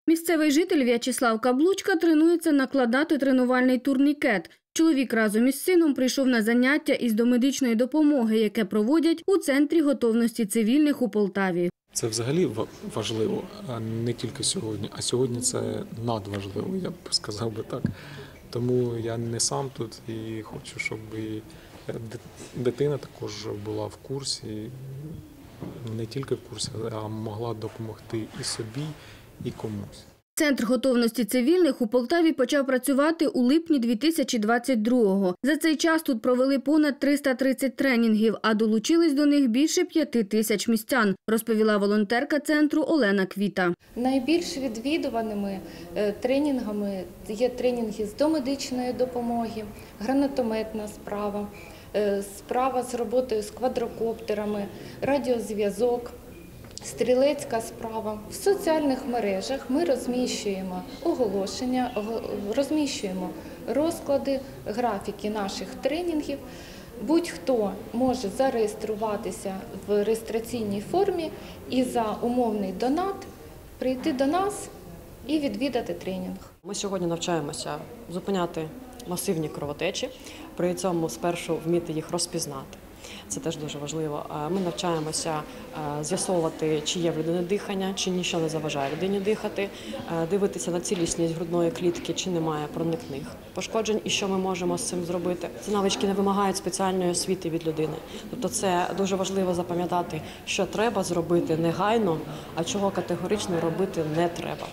Місцевий житель В'ячеслав Каблучка тренується накладати тренувальний турнікет. Чоловік разом із сином прийшов на заняття із домедичної допомоги, яке проводять у Центрі готовності цивільних у Полтаві. Це взагалі важливо, а не тільки сьогодні, а сьогодні це надважливо, я б сказав би так. Тому я не сам тут і хочу, щоб і дитина також була в курсі, не тільки в курсі, а могла допомогти і собі, і комусь. Центр готовності цивільних у Полтаві почав працювати у липні 2022-го. За цей час тут провели понад 330 тренінгів, а долучились до них більше 5000 містян, розповіла волонтерка центру Олена Квіта. Найбільш відвідуваними тренінгами є тренінги з домедичної допомоги, гранатометна справа, справа з роботою з квадрокоптерами, радіозв'язок, стрілецька справа. В соціальних мережах ми розміщуємо оголошення, розміщуємо розклади, графіки наших тренінгів. Будь-хто може зареєструватися в реєстраційній формі і за умовний донат прийти до нас і відвідати тренінг. Ми сьогодні навчаємося зупиняти масивні кровотечі, при цьому спершу вміти їх розпізнати. Це теж дуже важливо. Ми навчаємося з'ясовувати, чи є в людини дихання, чи нічого не заважає людині дихати, дивитися на цілісність грудної клітки, чи немає проникних пошкоджень і що ми можемо з цим зробити. Ці навички не вимагають спеціальної освіти від людини. Тобто це дуже важливо запам'ятати, що треба зробити негайно, а чого категорично робити не треба.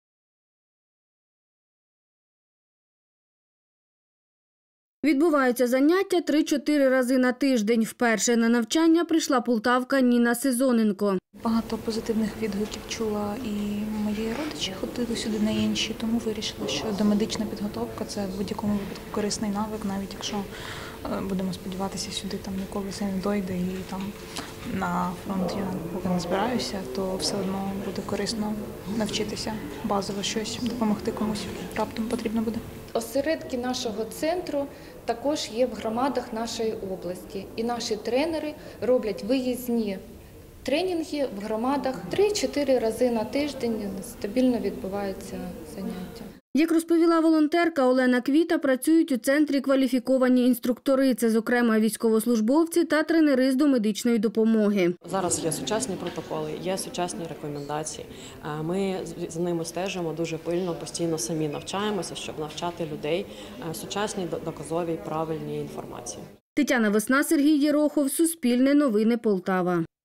Відбуваються заняття 3-4 рази на тиждень. Вперше на навчання прийшла полтавка Ніна Сезоненко. Багато позитивних відгуків чула і мої родичі ходили сюди на інші, тому вирішила, що домедична підготовка – це в будь-якому випадку корисний навик, навіть якщо будемо сподіватися, сюди там ніколи це не дойде і там на фронт я поки не збираюся, то все одно буде корисно навчитися базово щось, допомогти комусь раптом потрібно буде. Осередки нашого центру також є в громадах нашої області. І наші тренери роблять виїзні тренінги в громадах 3-4 рази на тиждень, стабільно відбуваються заняття. Як розповіла волонтерка Олена Квіта, працюють у центрі кваліфіковані інструктори. Це, зокрема, військовослужбовці та тренери з домедичної допомоги. Зараз є сучасні протоколи, є сучасні рекомендації. Ми за ними стежимо дуже пильно, постійно самі навчаємося, щоб навчати людей сучасній, доказовій, правильній інформації. Тетяна Весна, Сергій Єрохов, Суспільне новини Полтава.